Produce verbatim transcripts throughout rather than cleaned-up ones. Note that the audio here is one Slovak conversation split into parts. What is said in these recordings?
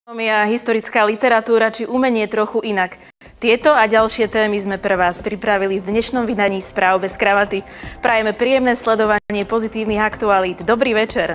Historická literatúra či umenie trochu inak. Tieto a ďalšie témy sme pre vás pripravili v dnešnom vydaní Správ bez kravaty. Prajeme príjemné sledovanie pozitívnych aktualít. Dobrý večer.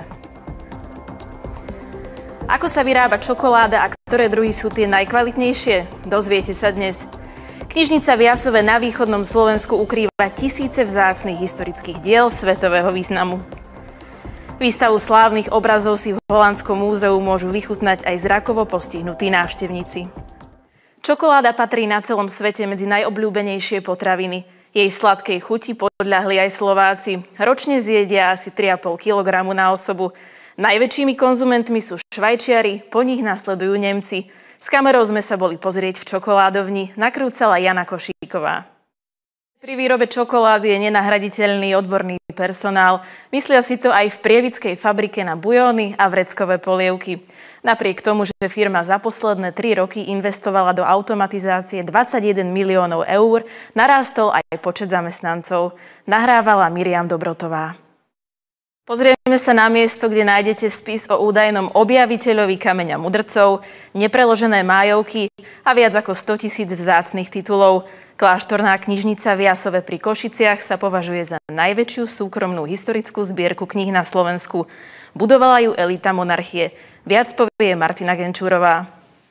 Ako sa vyrába čokoláda a ktoré druhy sú tie najkvalitnejšie? Dozviete sa dnes. Knižnica v Jasove na východnom Slovensku ukrýva tisíce vzácnych historických diel svetového významu. Výstavu slávnych obrazov si v Holandskom múzeu môžu vychutnať aj zrakovo postihnutí návštevníci. Čokoláda patrí na celom svete medzi najobľúbenejšie potraviny. Jej sladkej chuti podľahli aj Slováci. Ročne zjedia asi tri a pol kilogramu na osobu. Najväčšími konzumentmi sú Švajčiari, po nich nasledujú Nemci. S kamerou sme sa boli pozrieť v čokoládovni, nakrúcala Jana Košíková. Pri výrobe čokolády je nenahraditeľný odborný personál. Myslia si to aj v prievidskej fabrike na bujóny a vreckové polievky. Napriek tomu, že firma za posledné tri roky investovala do automatizácie dvadsaťjeden miliónov eur, narástol aj počet zamestnancov. Nahrávala Miriam Dobrotová. Pozrieme sa na miesto, kde nájdete spis o údajnom objaviteľovi kameňa mudrcov, nepreložené májovky a viac ako stotisíc vzácnych titulov. Kláštorná knižnica v Jasove pri Košiciach sa považuje za najväčšiu súkromnú historickú zbierku kníh na Slovensku. Budovala ju elita monarchie. Viac povie Martina Genčúrová.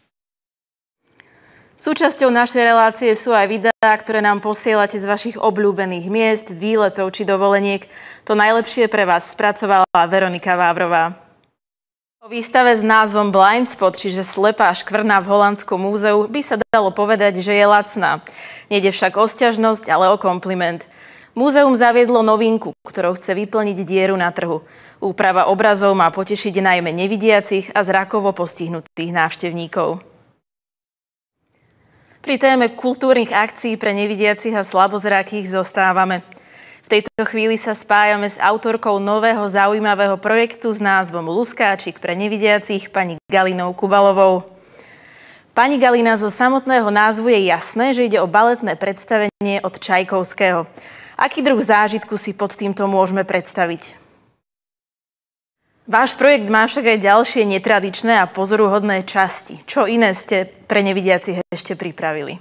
Súčasťou našej relácie sú aj videá, ktoré nám posielate z vašich obľúbených miest, výletov či dovoleniek. To najlepšie pre vás spracovala Veronika Vávrová. O výstave s názvom Blind Spot, čiže slepá škvrna v Holandskom múzeu, by sa dalo povedať, že je lacná. Nejde však o sťažnosť, ale o kompliment. Múzeum zaviedlo novinku, ktorou chce vyplniť dieru na trhu. Úprava obrazov má potešiť najmä nevidiacich a zrakovo postihnutých návštevníkov. Pri téme kultúrnych akcií pre nevidiacich a slabozrakých zostávame. V tejto chvíli sa spájame s autorkou nového zaujímavého projektu s názvom Luskáčik pre nevidiacich, pani Galinou Kubalovou. Pani Galina, zo samotného názvu je jasné, že ide o baletné predstavenie od Čajkovského. Aký druh zážitku si pod týmto môžeme predstaviť? Váš projekt má však aj ďalšie netradičné a pozoruhodné časti. Čo iné ste pre nevidiacich ešte pripravili?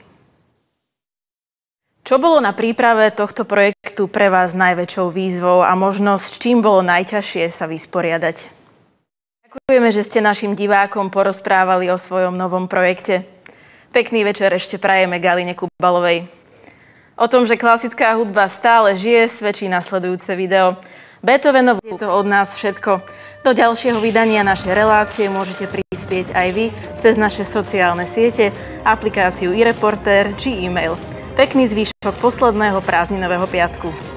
Čo bolo na príprave tohto projektu pre vás najväčšou výzvou a možno s čím bolo najťažšie sa vysporiadať? Ďakujeme, že ste našim divákom porozprávali o svojom novom projekte. Pekný večer ešte prajeme Galine Kubalovej. O tom, že klasická hudba stále žije, svedčí nasledujúce video. Beethovenov je to od nás všetko. Do ďalšieho vydania našej relácie môžete prispieť aj vy cez naše sociálne siete, aplikáciu iReportér či e-mail. Pekný zvyšok posledného prázdninového piatku.